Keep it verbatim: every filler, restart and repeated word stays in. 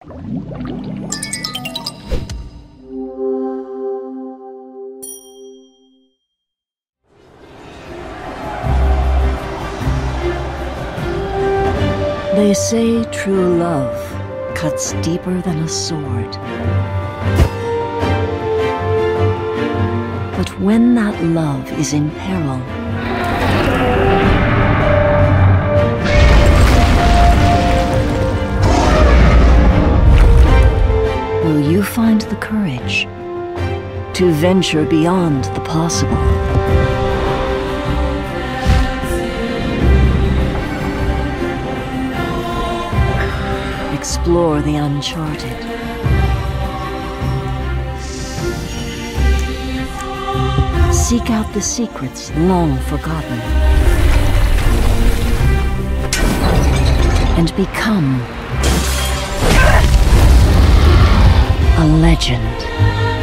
They say true love cuts deeper than a sword. But when that love is in peril, will you find the courage to venture beyond the possible? Explore the uncharted. Seek out the secrets long forgotten. And become a legend.